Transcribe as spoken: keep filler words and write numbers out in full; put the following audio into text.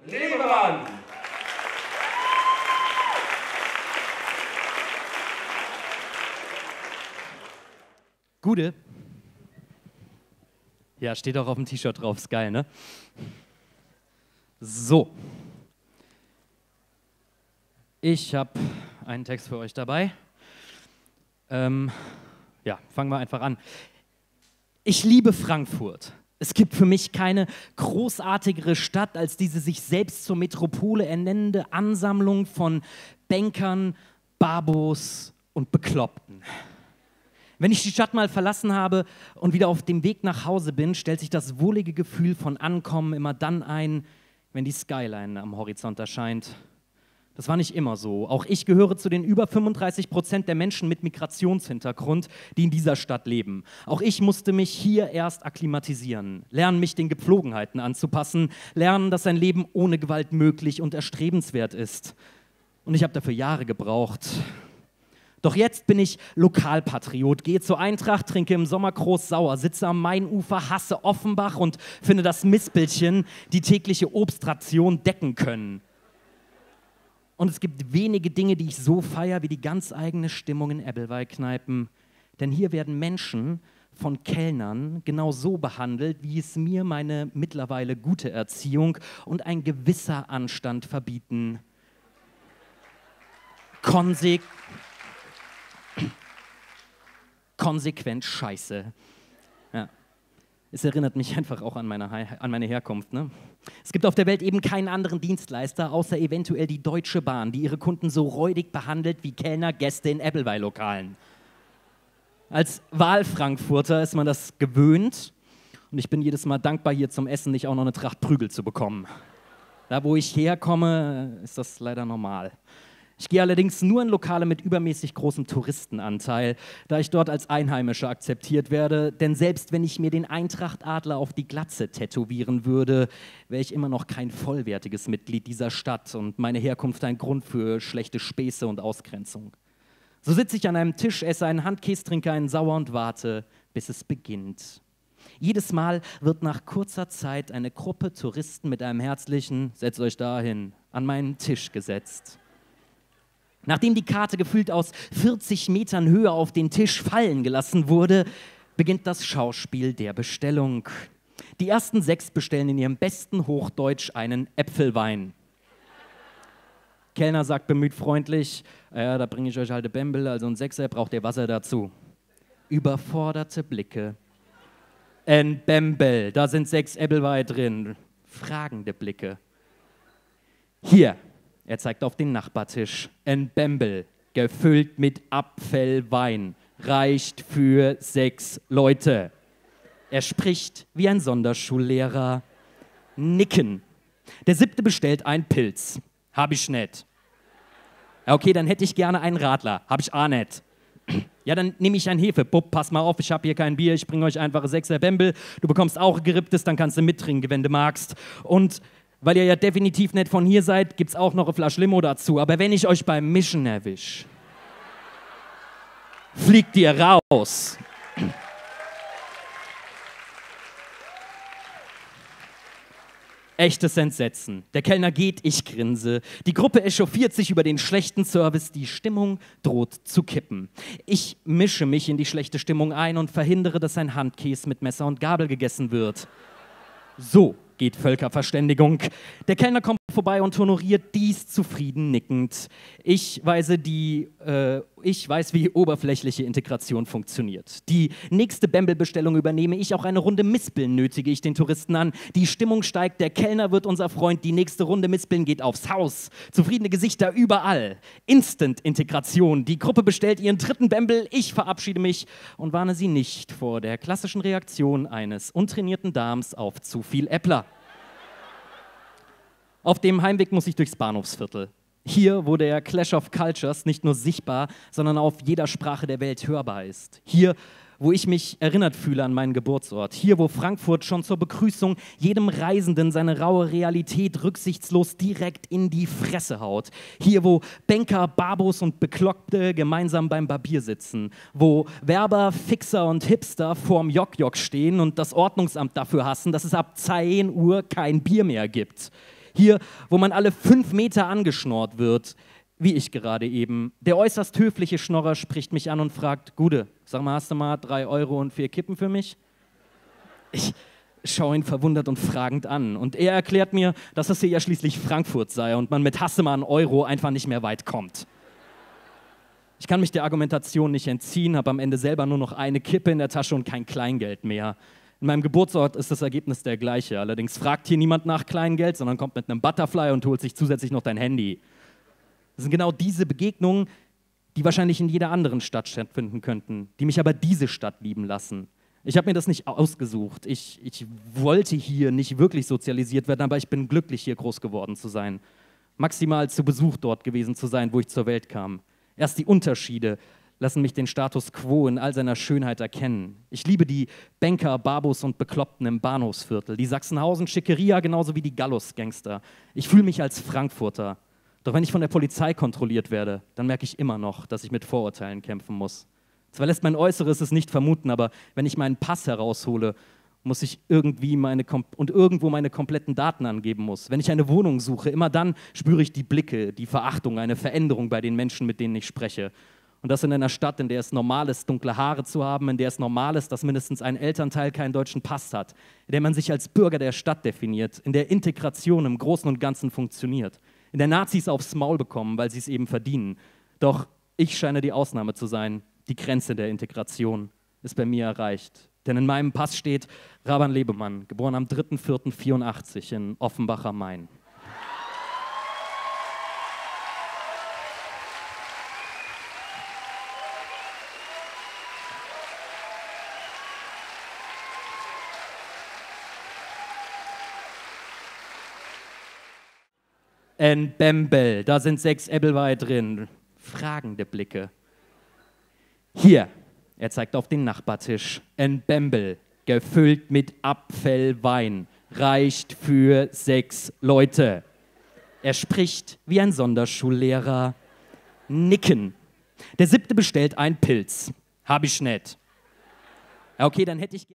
Liebermann. Gude. Ja, steht auch auf dem T-Shirt drauf, ist geil, ne? So. Ich habe einen Text für euch dabei. Ähm, ja, fangen wir einfach an. Ich liebe Frankfurt. Es gibt für mich keine großartigere Stadt als diese sich selbst zur Metropole ernennende Ansammlung von Bankern, Babos und Bekloppten. Wenn ich die Stadt mal verlassen habe und wieder auf dem Weg nach Hause bin, stellt sich das wohlige Gefühl von Ankommen immer dann ein, wenn die Skyline am Horizont erscheint. Das war nicht immer so. Auch ich gehöre zu den über fünfunddreißig Prozent der Menschen mit Migrationshintergrund, die in dieser Stadt leben. Auch ich musste mich hier erst akklimatisieren, lernen, mich den Gepflogenheiten anzupassen, lernen, dass ein Leben ohne Gewalt möglich und erstrebenswert ist. Und ich habe dafür Jahre gebraucht. Doch jetzt bin ich Lokalpatriot, gehe zur Eintracht, trinke im Sommer Groß Sauer, sitze am Mainufer, hasse Offenbach und finde, dass Mispelchen die tägliche Obstration decken können. Und es gibt wenige Dinge, die ich so feiere, wie die ganz eigene Stimmung in Ebbelwei-Kneipen. Denn hier werden Menschen von Kellnern genau so behandelt, wie es mir meine mittlerweile gute Erziehung und ein gewisser Anstand verbieten. Konsek Konsequent scheiße. Ja. Es erinnert mich einfach auch an meine, an meine Herkunft. Ne? Es gibt auf der Welt eben keinen anderen Dienstleister, außer eventuell die Deutsche Bahn, die ihre Kunden so räudig behandelt wie Kellner Gäste in Ebbelwei-Lokalen. Als Wahlfrankfurter ist man das gewöhnt und ich bin jedes Mal dankbar, hier zum Essen nicht auch noch eine Tracht Prügel zu bekommen. Da, wo ich herkomme, ist das leider normal. Ich gehe allerdings nur in Lokale mit übermäßig großem Touristenanteil, da ich dort als Einheimischer akzeptiert werde. Denn selbst wenn ich mir den Eintracht-Adler auf die Glatze tätowieren würde, wäre ich immer noch kein vollwertiges Mitglied dieser Stadt und meine Herkunft ein Grund für schlechte Späße und Ausgrenzung. So sitze ich an einem Tisch, esse einen Handkäse, trinke einen Sauer und warte, bis es beginnt. Jedes Mal wird nach kurzer Zeit eine Gruppe Touristen mit einem herzlichen „Setzt euch dahin" an meinen Tisch gesetzt. Nachdem die Karte gefühlt aus vierzig Metern Höhe auf den Tisch fallen gelassen wurde, beginnt das Schauspiel der Bestellung. Die ersten sechs bestellen in ihrem besten Hochdeutsch einen Äpfelwein. Kellner sagt bemüht freundlich, ja, da bringe ich euch halt Bembel, also ein Sechser, braucht ihr Wasser dazu. Überforderte Blicke. Ein Bembel, da sind sechs Äpfelwein drin. Fragende Blicke. Hier. Er zeigt auf den Nachbartisch. Ein Bembel, gefüllt mit Apfelwein, reicht für sechs Leute. Er spricht wie ein Sonderschullehrer. Nicken. Der siebte bestellt einen Pilz. Hab ich nicht. Ja, okay, dann hätte ich gerne einen Radler. Hab ich auch nicht. Ja, dann nehme ich ein Hefe. Bub, pass mal auf, ich habe hier kein Bier, ich bringe euch einfach ein Sechser Bembel. Du bekommst auch geripptes, dann kannst du mittrinken, wenn du magst. Und weil ihr ja definitiv nicht von hier seid, gibt's auch noch eine Flasche Limo dazu. Aber wenn ich euch beim Mischen erwisch, fliegt ihr raus. Echtes Entsetzen. Der Kellner geht, ich grinse. Die Gruppe echauffiert sich über den schlechten Service. Die Stimmung droht zu kippen. Ich mische mich in die schlechte Stimmung ein und verhindere, dass ein Handkäse mit Messer und Gabel gegessen wird. So geht Völkerverständigung. Der Kellner kommt vorbei und honoriert dies zufrieden nickend. Ich weise die, äh, ich weiß, wie oberflächliche Integration funktioniert. Die nächste Bembel-Bestellung übernehme ich, auch eine Runde Mispeln nötige ich den Touristen an. Die Stimmung steigt, der Kellner wird unser Freund, die nächste Runde Mispeln geht aufs Haus. Zufriedene Gesichter überall. Instant-Integration. Die Gruppe bestellt ihren dritten Bembel, ich verabschiede mich und warne sie nicht vor der klassischen Reaktion eines untrainierten Darms auf zu viel Äppler. Auf dem Heimweg muss ich durchs Bahnhofsviertel. Hier, wo der Clash of Cultures nicht nur sichtbar, sondern auf jeder Sprache der Welt hörbar ist. Hier, wo ich mich erinnert fühle an meinen Geburtsort. Hier, wo Frankfurt schon zur Begrüßung jedem Reisenden seine raue Realität rücksichtslos direkt in die Fresse haut. Hier, wo Banker, Babos und Bekloppte gemeinsam beim Barbier sitzen. Wo Werber, Fixer und Hipster vorm Jok-Jok stehen und das Ordnungsamt dafür hassen, dass es ab zehn Uhr kein Bier mehr gibt. Hier, wo man alle fünf Meter angeschnort wird, wie ich gerade eben. Der äußerst höfliche Schnorrer spricht mich an und fragt, Gude, sag mal, hast du mal drei Euro und vier Kippen für mich? Ich schaue ihn verwundert und fragend an. Und er erklärt mir, dass das hier ja schließlich Frankfurt sei und man mit Hasse mal einen Euro einfach nicht mehr weit kommt. Ich kann mich der Argumentation nicht entziehen, habe am Ende selber nur noch eine Kippe in der Tasche und kein Kleingeld mehr. In meinem Geburtsort ist das Ergebnis der gleiche. Allerdings fragt hier niemand nach Kleingeld, sondern kommt mit einem Butterfly und holt sich zusätzlich noch dein Handy. Das sind genau diese Begegnungen, die wahrscheinlich in jeder anderen Stadt stattfinden könnten, die mich aber diese Stadt lieben lassen. Ich habe mir das nicht ausgesucht. Ich, ich wollte hier nicht wirklich sozialisiert werden, aber ich bin glücklich, hier groß geworden zu sein. Maximal zu Besuch dort gewesen zu sein, wo ich zur Welt kam. Erst die Unterschiede lassen mich den Status quo in all seiner Schönheit erkennen. Ich liebe die Banker, Babos und Bekloppten im Bahnhofsviertel, die Sachsenhausen-Schickeria genauso wie die Gallus-Gangster. Ich fühle mich als Frankfurter. Doch wenn ich von der Polizei kontrolliert werde, dann merke ich immer noch, dass ich mit Vorurteilen kämpfen muss. Zwar lässt mein Äußeres es nicht vermuten, aber wenn ich meinen Pass heraushole, muss ich irgendwie meine und irgendwo meine kompletten Daten angeben muss. Wenn ich eine Wohnung suche, immer dann spüre ich die Blicke, die Verachtung, eine Veränderung bei den Menschen, mit denen ich spreche. Und das in einer Stadt, in der es normal ist, dunkle Haare zu haben, in der es normal ist, dass mindestens ein Elternteil keinen deutschen Pass hat, in der man sich als Bürger der Stadt definiert, in der Integration im Großen und Ganzen funktioniert, in der Nazis aufs Maul bekommen, weil sie es eben verdienen. Doch ich scheine die Ausnahme zu sein. Die Grenze der Integration ist bei mir erreicht. Denn in meinem Pass steht Raban Lebemann, geboren am dritter vierter vierundachtzig in Offenbach am Main. Ein Bembel, da sind sechs Äppelweih drin. Fragende Blicke. Hier, er zeigt auf den Nachbartisch, ein Bembel, gefüllt mit Apfelwein, reicht für sechs Leute. Er spricht wie ein Sonderschullehrer. Nicken. Der siebte bestellt einen Pilz. Hab ich nicht. Ja, okay, dann hätte ich...